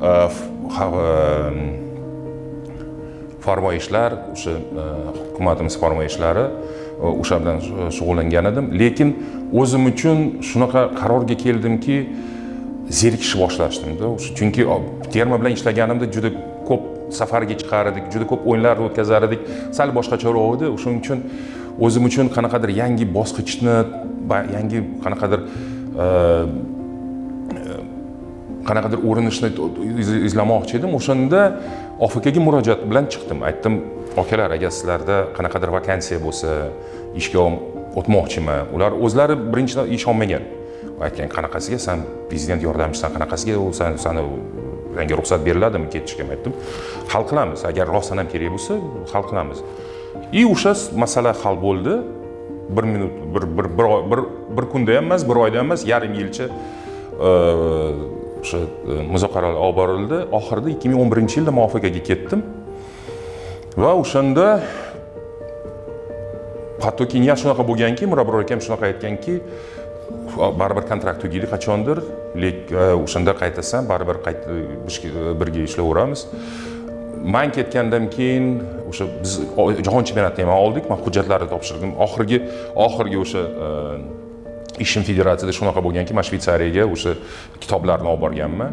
farmoyishlar, o'sha hukumatimiz farmoyishlari o'sha bilan shug'ullangan edim. Lekin o'zim uchun shunaqa qarorga keldimki, zerikishni boshlashdim-da. Chunki terma bilan ishlaganimda juda ko'p safarga chiqar edik, juda ko'p o'yinlar o'tkazar edik. Sal boshqacharoq edi. O'shuning uchun o'zim uchun qanaqadir yangi bosqichni, yangi qanaqadir o'rinishni izlamoqchi edim. O'shanda OFKga murojaat bilan chiqdim. Aytdim, "Akalar, agar sizlarda qanaqadir vakansiya bo'lsa, ishga o'tmoqchiman." Ular o'zlari birinchidan ish olmagan. Aytgan, "Qanaqasiga sen prezident yordamchisisan, qanaqasiga seni senga ruxsat beriladimi ketishga?" Aytdim, "Hal qilamiz. Agar rostdan ham kerak bo'lsa, hal qilamiz." O'sha masala hal bo'ldi. 1 minut, bir kunda ham emas, 1 oyda ham emas, yarim yilcha o'sha muzokaralar olib borildi. Oxirida 2011-yilda muvaffaqiyatga ketdim. Va o'shanda hattoki niya shunaqa bo'lganki, Mirabror akam shunaqa aytganki, baribir kontrakt tugaydi qachondir, lekin o'shanda qaytasan, baribir birga ishlayveramiz. Men ketgandan keyin o'sha biz jahon chempionatini ham oldik, men hujjatlarni topshirdim. Oxirgi o'sha ishim federatsiyada shunaqa bo'lganki, men Shvetsariyaga o'sha kitoblarni olib borganman.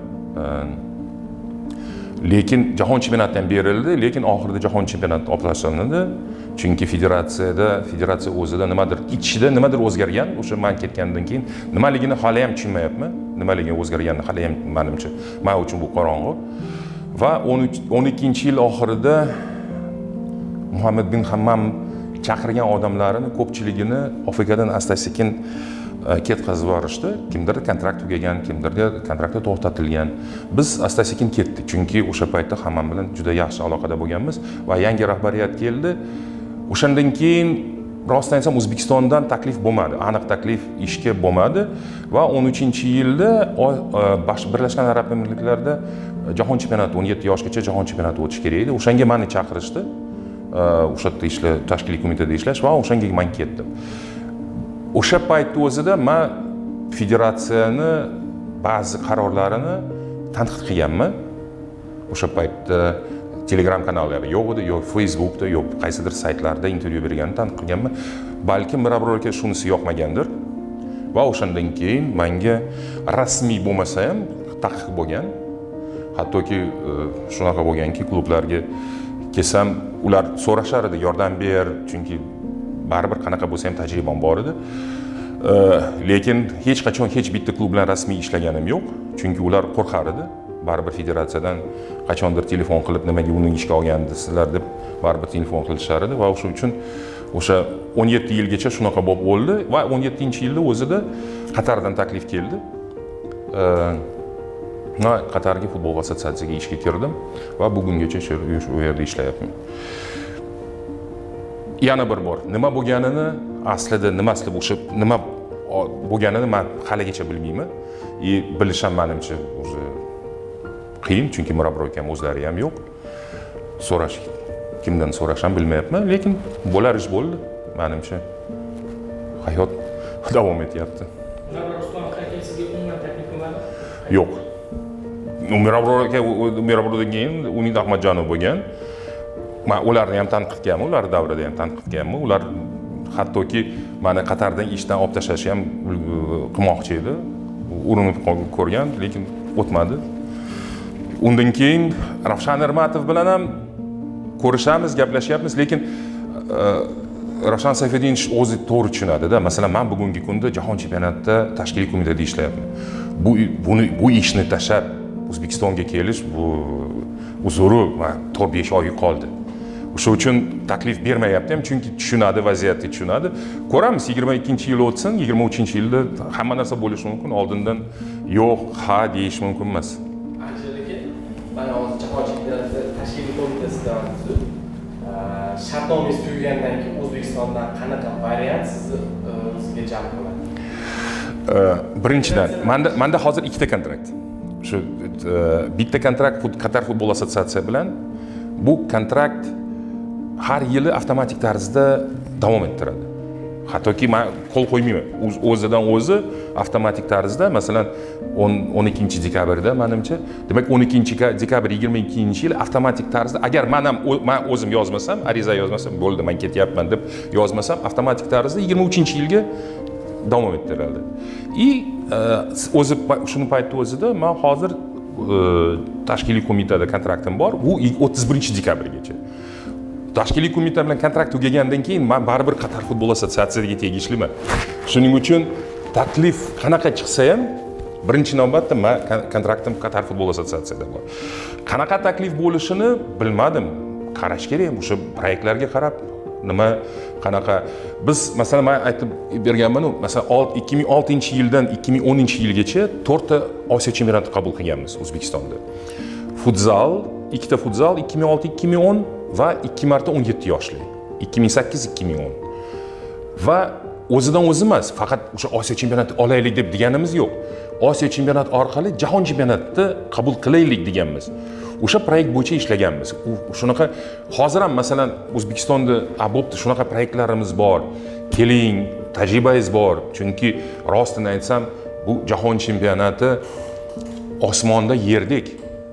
Lekin jahon chempionati ham berildi, lekin oxirida jahon chempionati olib tashlandi. Chunki federatsiya o'zida ichida nimadir o'zgargan. O'sha men ketgandan keyin nimaligini hali ham tushunmayapman. Nimaligini o'zgarganini hali ham menimcha men uchun bu qorong'u. Va 12-yil oxirida Muhammad bin Hammam chaqirgan odamlarini ko'pchiligini OFKdan asta-sekin ketkazib yuborishdi. Kimdirga kontrakt tugagan, kimdirga kontrakti to'xtatilgan. Biz asta-sekin ketdik, chunki o'sha paytda Hammam bilan juda yaxshi aloqada bo'lganmiz va yangi rahbariyat keldi. O'shandan keyin rostdan aytsam O'zbekistondan taklif bo'lmadi, aniq taklif ishga bo'lmadi va 13-yilda Birlashgan Arab Amirliklarida jahon chempionati 17 yoshgacha jahon chempionati o'tish kerak edi. O'shanga meni chaqirishdi. O'sha yerda tashkiliy qo'mitada ishlash va o'shanga men ketdim. O'sha paytda o'zida men federatsiyani ba'zi qarorlarini tanqid qilganman. O'sha paytda Telegram kanallari yo'q edi, yo'q Facebookda, yo'q qaysidir saytlarda intervyu berganimni tanqid qilganman. Balki Mirabror aka shunisi yoqmagandir. Va o'shandan keyin menga rasmiy bo'lmasa ham taqiq bo'lgan. Hattoki shunaqa bo'lganki, klublarga kelsam, ular so'rashar edi, yordam ber, chunki baribir qanaqa bo'lsa ham tajribam bor edi. Lekin hech qachon hech bitta klub bilan rasmiy ishlaganim yo'q, chunki ular qo'rqar edi. Baribir federatsiyadan qachondir telefon qilib nimaga uni ishga olgandisizlar deb baribir telefon qilishar edi va o'sha uchun o'sha 17 yilgacha shunaqa bo'ldi va 17-yilda o'zida Qatardan taklif keldi. Qatarga futbol assotsiatsiyasiga ishga kirdim va bugungacha shu yerda ishlayapman. Yana bir bor, nima bo'lganini aslida o'sha nima bo'lganini men haligacha bilmayman. Bilishim menimcha o'zi qiyin, chunki Mirabror akam o'zlari ham yo'q. Kimdan so'rasham bilmayapman, lekin bo'lar ish bo'ldi. Menimcha hayot davom etyapti. Sizga umuman taklif qilmadi? Yo'q. Mirabrordan keyin Umid Ahmadjonov bo'lgan. Men ularni ham tanqid qilganman, ular davrida ham tanqid qilganman. Ular hattoki meni Qatardan ishdan olib tashlashni ham qilmoqchi edi. Urinib ko'rgan, lekin o'tmadi. Undan keyin Ravshan Ermatov bilan ham ko'rishamiz, gaplashyapmiz, lekin Ravshan Sayfiddinov o'zi to'g'ri tushunadi-da. Masalan, men bugungi kunda Jahon chempionatida tashkiliy qo'mitada ishlayapman. Bu ishni tashlab O'zbekistonga kelish bu uzuri 4-5 oy qoldi. O'sha uchun taklif bermayapti ham, chunki tushunadi, vaziyatni tushunadi. Ko'ramiz, 22-yil o'tsin, 23-yilda hamma narsa bo'lishi mumkin. Oldindan yo'q, ha deyish mumkin emas. Anjelika, mana hozir Jahon chempionati tashkiliy qo'mitasidan shartnomangiz tugagandan keyin O'zbekistondan qanaqa variant sizga jalb qiladi? Birinchidan, menda hozir ikkita kontrakt. Shu bitta kontrakt Qatar futbol assotsiatsiyasi bilan. Bu kontrakt har yili avtomatik tarzda davom ettiradi. Hattoki men qo'l qo'ymayman. O'zidan o'zi avtomatik tarzda, masalan, 12 dekabrda menimcha, demak 12 dekabr 22-yil avtomatik tarzda agar men o'zim yozmasam, ariza yozmasam, bo'ldi, men ketyapman deb yozmasam, avtomatik tarzda 23-yilga davom ettiriladi. O'zi shuni paytda o'zida men hozir tashkiliy qo'mitada kontraktim bor. Bu 31 dekabrgacha. Tashkiliy qo'mita bilan kontrakt tugagandan keyin men baribir Qatar futbol assotsiatsiyasiga tegishliman. Shuning uchun taklif qanaqa chiqsa ham birinchi navbatda men kontraktim Qatar futbol assotsiatsiyasida bor. Qanaqa taklif bo'lishini bilmadim. Qarash kerak, o'sha proyektlarga qarab qanaqa biz masalan men aytib berganman, masalan 2006-yildan 2010-yilgacha 4 ta Osiyo chempionati qabul qilganmiz O'zbekistonda. Futzal, ikkita futzal 2006-2010 va 2 marta 17 yoshli 2008-2010. Va o'zidan o'zi emas, faqat o'sha Osiyo chempionati olaylik deb deganimiz yo'q. Osiyo chempionati orqali Jahon chempionatida qabul qilaylik deganmiz. O'sha proyekt bo'yicha ishlaganmiz. Shunaqa hozir ham masalan O'zbekistonda bo'pti, shunaqa proyektlarimiz bor. Keling, tajribangiz bor. Chunki rostini aytsam, bu Jahon chempionati osmonda yerdek.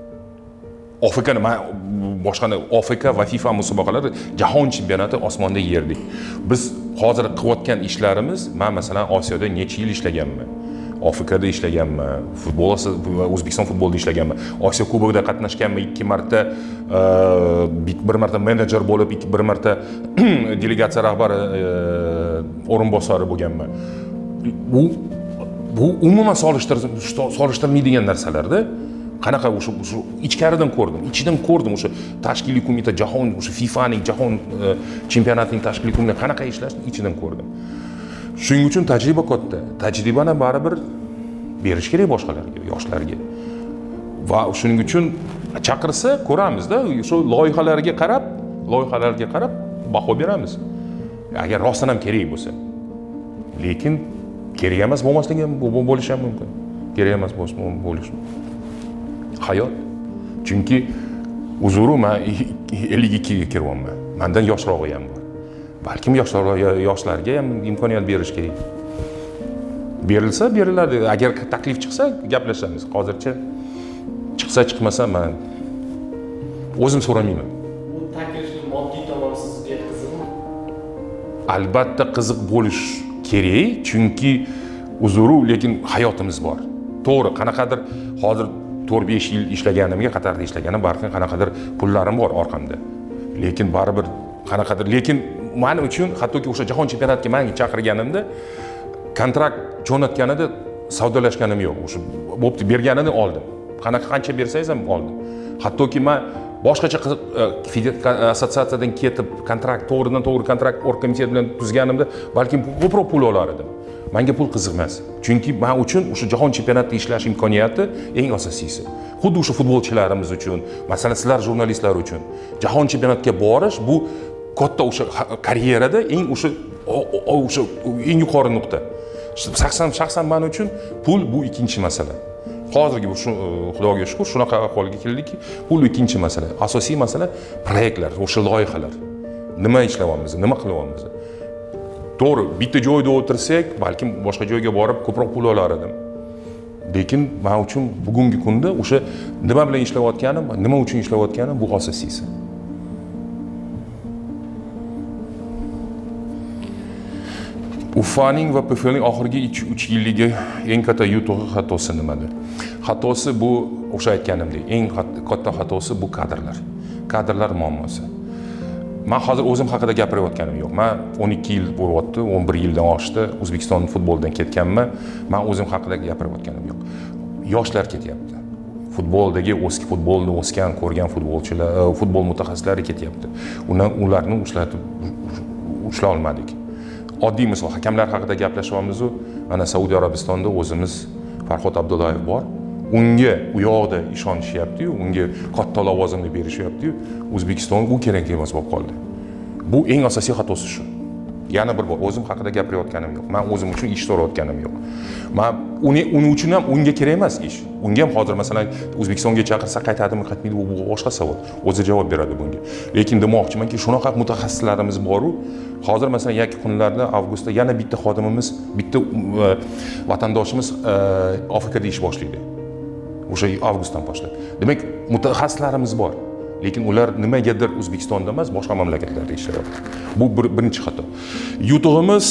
Afrika va FIFA musobaqalari Jahon chempionati osmonda yerdek. Biz hozir qilayotgan ishlarimiz, men masalan Osiyoda necha yil ishlaganman. Afrikada ishlaganman, O'zbekiston futbolida ishlaganman. Osiyo kubogida qatnashganman 2 marta, bir marta menejer bo'lib, bir marta delegatsiya rahbari o'rinbosari bo'lganman. Bu umuman solishtirmaydigan narsalarda. Qanaqa o'sha ichkaridan ko'rdim, ichidan ko'rdim o'sha tashkiliy qo'mita jahon, o'sha FIFAning jahon chempionatining tashkiliy qo'mita qanaqa ishlashini ichidan ko'rdim. Shuning uchun tajriba katta. Tajribani baribir berish kerak boshqalarga, yoshlarga. Va shuning uchun chaqirsa ko'ramizda, shu loyihalarga qarab baho beramiz. Agar rostdan ham kerak bo'lsa. Lekin kerak emas bo'lmasligi ham bo'lishi ham mumkin. Kerak emas bo'lishi. Hayot. Chunki uzuri men 52 ga kiryapman. Mendan yoshroqi ham bor. Balkim yoshlarga ham imkoniyat berish kerak. Berilsa beriladi. Agar taklif chiqsa gaplashamiz. Hozircha chiqsa chiqmasa men o'zim so'ramayman. Bu taklifning moddiy tomoni sizga qiziqmi? Albatta qiziq bo'lish kerak, chunki uzuri, lekin hayotimiz bor. To'g'ri, qanaqadir hozir 4-5 yil ishlaganimga, Qatarda ishlaganim, balkim qanaqadir pullarim bor orqamda. Lekin baribir qanaqadir, lekin men uchun hattoki o'sha jahon chempionatiga meni chaqirganimda kontrakt jo'natganida savdolashganim yo'q. O'sha bo'pti, berganini oldim. Qancha bersangiz ham oldim. Hattoki men boshqacha assotsiatsiyadan ketib kontrakt to'g'ridan-to'g'ri kontrakt orgkomitet bilan tuzganimda balkim ko'proq pul olar edim. Menga pul qiziq emas. Chunki men uchun o'sha jahon chempionatida ishlash imkoniyati eng asosiysi. Xuddi o'sha futbolchilarimiz uchun, masalan, sizlar jurnalistlar uchun jahon chempionatiga borish bu katta o'sha karyerada eng eng yuqori nuqta. Shaxsan men uchun pul bu ikkinchi masala. Hozirgi Xudoga shukr shunaqa ahvolga keldikki, pul ikkinchi masala. Asosiy masala proyektlar, o'sha loyihalar. Nima ishlayapmiz, nima qilyapmiz? To'g'ri, bitta joyda o'tirsak, balkim boshqa joyga borib ko'proq pul olar edim. Lekin men uchun bugungi kunda o'sha nima bilan ishlayotganim, nima uchun ishlayotganim bu asosiysi. Ufaning va PFLning oxirgi 3 yilligi eng katta yutug'i xatosi nimada? Xatosi bu o'sha aytganimdek, eng katta xatosi bu kadrlar. Kadrlar muammosi. Men hozir o'zim haqida gapirayotganim yo'q. Men 12 yil bo'lyapti, 11 yildan oshdi O'zbekiston futbolidan ketganman. Men o'zim haqida gapirayotganim yo'q. Yoshlar ketyapti. Futbolni o'sgan, ko'rgan futbolchilar, futbol mutaxassislari ketyapti. Ularni ushlay olmadik. Oddiy misol, hakamlar haqida gaplashyapmiz-ku, mana Saudiya Arabistonda o'zimiz Farhod Abdullayev bor. Unga u yoqda ishonishyapti-yu, unga katta lavozimni berishyapti-yu, O'zbekistonga u kerak emas bo'lib qoldi. Bu eng asosiy xatosi shu. Yana bir bor, o'zim haqida gapirayotganim yo'q. Men o'zim uchun ish so'rayotganim yo'q. Men uning uchun ham unga kerak emas ish. Unga ham hozir masalan O'zbekistonga chaqirsa qaytadimi, qaytmaydi, bu boshqa savol. O'zi javob beradi bunga. Lekin demoqchimanki, shunaqa mutaxassislarimiz bor-ku, hozir masalan yakka kunlarda avgustda yana bitta xodimimiz, bitta vatandoshimiz Afrikada ish boshlaydi. O'sha avgustdan boshlab. Demak, mutaxassislarimiz bor. Lekin ular nimagadir O'zbekistonda emas, boshqa mamlakatlarda ishlayapti. Bu birinchi xato. Yutug'imiz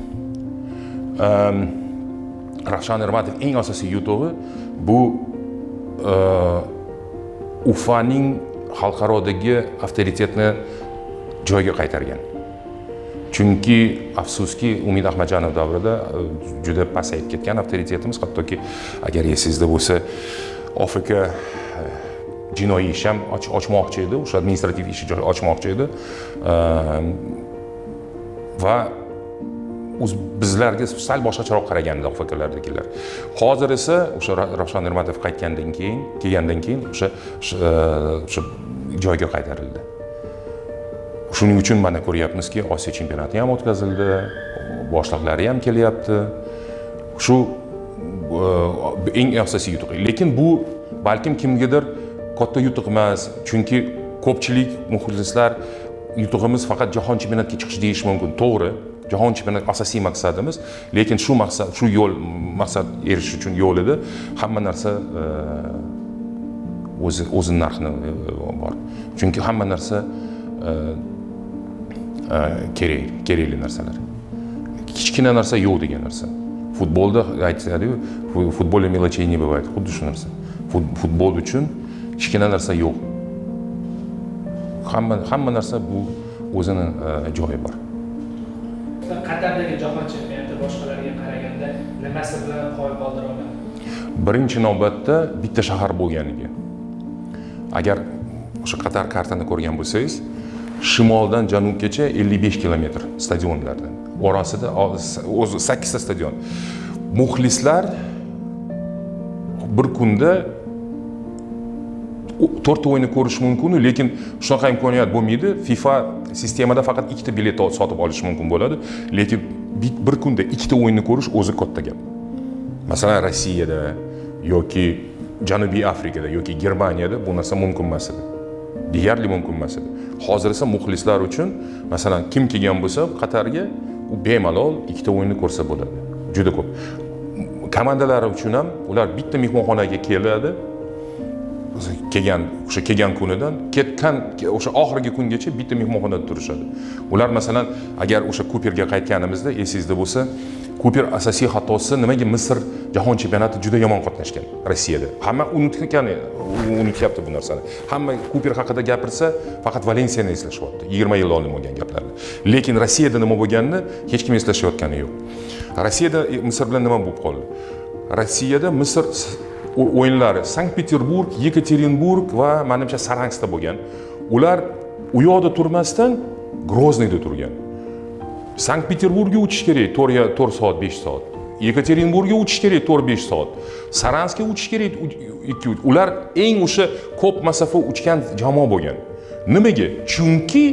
Ravshan Ermatov eng asosiy yutug'i bu Ufaning xalqarodagi avtoritetni joyiga qaytargan. Chunki afsuski Umid Ahmadjonov davrida juda pasayib ketgan avtoritetimiz, hattoki agar esingizda bo'lsa, Afrika jinoiy ish ham ochmoqchi edi, o'sha administrativ ish ochmoqchi edi. Va bizlarga sal boshqacharoq qaraganda Afrikalardagilar. Hozir esa o'sha Ravshan Ermatov kelgandan keyin o'sha joyga qaytarildi. Shuning uchun mana ko'ryapmizki, Osiyo chempionati ham o'tkazildi, boshliqlari ham kelyapti. Shu eng asosiy yutuq. Lekin bu balkim kimgadir katta yutuq emas, chunki ko'pchilik muxlislar yutug'imiz faqat jahon chempionatiga chiqish deyish mumkin. To'g'ri, jahon chempionati asosiy maqsadimiz, lekin shu maqsad erishish uchun yo'l edi. Hamma narsa o'z narxini bor. Chunki hamma narsa kerakli narsalar. Kichkina narsa yo'q degan narsa. Futbolda aytishadi-ku, futbolda mелочей не бывает. Xuddi shu narsa. Futbol uchun kichkina narsa yo'q. Hamma narsa bu o'zini joyi bor. Qatardagi jahon chempionati boshqalarga qaraganda nimasi bilan qoyil qoldira oladi? Birinchi navbatda bitta shahar bo'lganiga. Agar o'sha Qatar kartani ko'rgan bo'lsangiz, shimoldan janubgacha 55 kilometr stadionlardan. Orasida o'zi 8 ta stadion. Muxlislar bir kunda 4 o'yinni ko'rish mumkin, lekin shunaqa imkoniyat bo'lmaydi. FIFA sistemada faqat 2 ta bilet sotib olish mumkin bo'ladi, lekin bir kunda 2 ta o'yinni ko'rish o'zi katta gap. Masalan, Rossiyada yoki Janubiy Afrikada yoki Germaniyada bu narsa mumkin emas edi. Deyarli mumkin emas edi. Hozir esa muxlislar uchun, masalan, kim kelgan bo'lsa Qatarga, u bemalol 2 ta o'yinni ko'rsa bo'ladi. Juda ko'p. Komandalar uchun ham ular bitta mehmonxonaga keladi. kelgan kunidan ketgan o'sha oxirgi kungacha bitta mehmonxonada turishadi. Ular masalan agar o'sha Kuperga qaytganimizda esingizda bo'lsa, Kuper asosiy xatosi nimaga Misr jahon chempionati juda yomon qatnashgan Rossiyada. Hamma unutyapti bu narsani. Hamma Kuper haqida gapirsa, faqat Valensiyani eslashyapti. 20 yil oldin bo'lgan gaplarni. Lekin Rossiyada nima bo'lganini hech kim eslashayotgani yo'q. Rossiyada Misr bilan nima bo'lib qoldi? Rossiyada Misr o'yinlari Sankt-Peterburg, Yekaterinburg va menimcha Saranskda bo'lgan. Ular u yoqda turmasdan Grozniyda turgan. Sankt-Peterburgga uchish kerak 4 soat, 5 soat. Yekaterinburgga uchish kerak 4-5 soat. Saranskga uchish kerak 2. Ular eng o'sha ko'p masofa uchgan jamoa bo'lgan. Nimaga? Chunki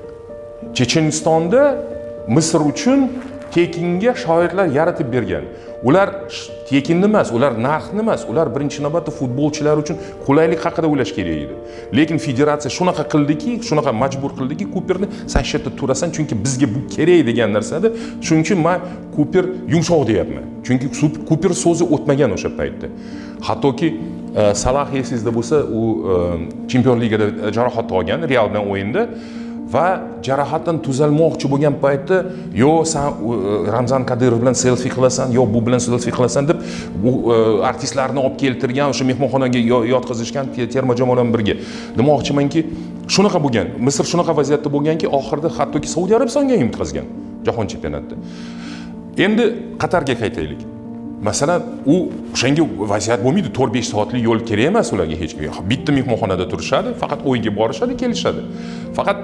Chechenistonda Misr uchun tekinga shoirlar yaratib bergan. Ular tekinni emas, ular narxni emas, ular birinchi navbatda futbolchilar uchun qulaylik haqida o'ylash kerak edi. Lekin federatsiya shunaqa qildiki, shunaqa majbur qildiki, Kuperni sen shu yerda turasan, chunki bizga bu kerak degan narsada. Shuning uchun men Kuper yumshoq deyapman. Chunki Kuper so'zi o'tmagan o'sha paytda. Hattoki Salah esingizda bo'lsa, u Chempionlar Ligada jarohat olgan Real bilan o'yinda va jarohatdan tuzalmoqchi bo'lgan paytda yo sen Ramzan Qodirov bilan selfie qilasan, yo bu bilan selfie qilasan deb bu artistlarni olib keltirgan, o'sha mehmonxonaga yotqizishgan terma jamoa bilan birga. Demoqchimanki, shunaqa bo'lgan. Misr shunaqa vaziyatda bo'lganki, oxirida hattoki Saudiya Arabistonga yutqazgan jahon chempionatida. Endi Qatarga qaytaylik. Masalan, u o'shanga vaziyat bo'lmaydi, 4-5 soatlik yo'l kerak emas ularga hech kimga. Bitta mehmonxonada turishadi, faqat o'yinga borishadi, kelishadi. Faqat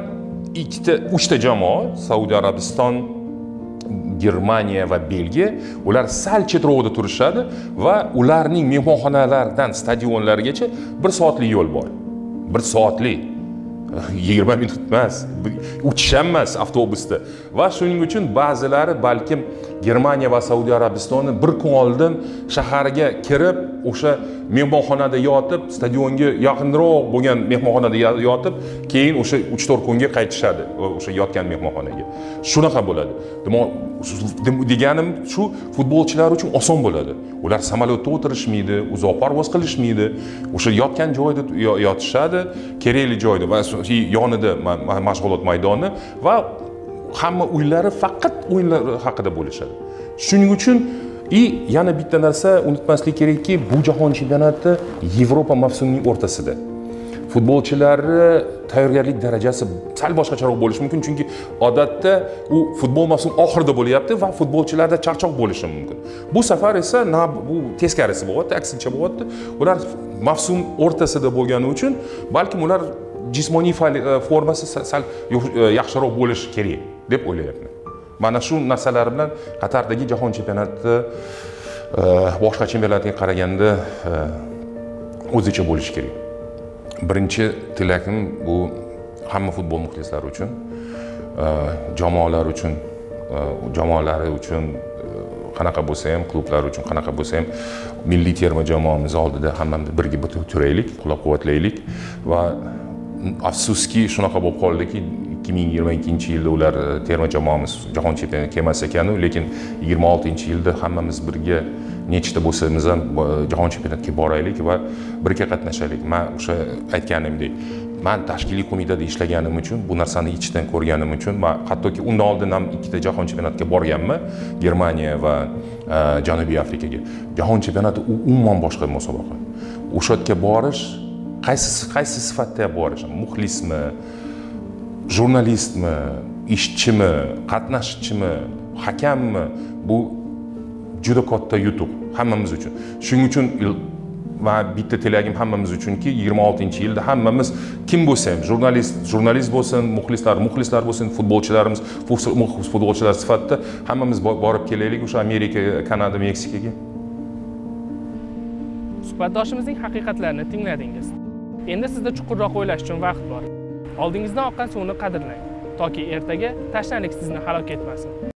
3ta jamoa, Saudiya Arabiston, Germaniya va Belgiya, ular sal chetroqda turishadi va ularning mehmonxonalaridan stadionlargacha 1 soatlik yo'l bor. 1 soatlik. 20 minut emas, uchish emas avtobusda. Va shuning uchun ba'zilari balkim Germaniya va Saudiya Arabistoni bir kun oldin shaharga kirib, o'sha mehmonxonada yotib, stadionga yaqinroq bo'lgan mehmonxonada yotib, keyin o'sha 3-4 kunga qaytishadi, o'sha yotgan mehmonxonaga. Shunaqa bo'ladi. Deganim shu, futbolchilar uchun oson bo'ladi. Ular samolyotda o'tirishmaydi, uzoq parvoz qilishmaydi. O'sha yotgan joyda yotishadi, kerakli joyda va yonida mashg'ulot maydoni va hamma uylari faqat o'yinlar haqida bo'lishadi. Shuning uchun yana bitta narsa unutmaslik kerakki, bu jahon chempionati Yevropa mavsumining o'rtasida. Futbolchilarni tayyorgarlik darajasi sal boshqacharoq bo'lishi mumkin, chunki odatda u futbol mavsumi oxirida bo'lyapti va futbolchilarda charchoq bo'lishi mumkin. Bu safar esa bu teskarisi bo'lyapti, aksincha bo'lyapti. Ular mavsum o'rtasida bo'lgani uchun balkim ular jismoniy formasi sal yaxshiroq bo'lishi kerak deb o'ylayapman. Mana shu narsalar bilan Qatardagi jahon chempionati boshqa chempionatga qaraganda o'zicha bo'lishi kerak. Birinchi tilagim bu hamma futbol muxlislari uchun, jamoalari uchun qanaqa bo'lsa ham, klublar uchun qanaqa bo'lsa ham, milliy terma jamoamiz oldida hammamiz birga turaylik, qo'llab-quvvatlaylik va afsuski shunaqa bo'lib qoldiki, 2022-yilda ular terma jamoamiz jahon chempionatiga kelmas ekan, lekin 26-yilda hammamiz birga nechta bo'lsamiz ham jahon chempionatiga boraylik va birga qatnashaylik. Men o'sha aytganimdek, men tashkiliy qo'mitada ishlaganim uchun, bu narsani ichdan ko'rganim uchun, men hattoki undan oldin ham 2ta jahon chempionatiga borganman, Germaniya va Janubiy Afrikaga. Jahon chempionati umuman boshqa musobaqa. O'sha yerga borish, qaysi sifatda borish? Muxlismi, jurnalistmi, ishchimi, qatnashchimi, hakammi? Bu juda katta yutuq hammamiz uchun. Shuning uchun va bitta tilagim hammamiz uchunki, 26-yilda hammamiz kim bo'lsa ham, jurnalist bo'lsin, muxlislar bo'lsin, futbolchilar sifatida hammamiz borib kelaylik o'sha Amerika, Kanada, Meksikaga. Suhbatdoshimizning haqiqatlarini tingladingiz. Endi sizda chuqurroq o'ylash uchun vaqt bor. Oldingizdan oqqan suvni qadrlang, toki ertaga tashnalik sizni halok etmasin.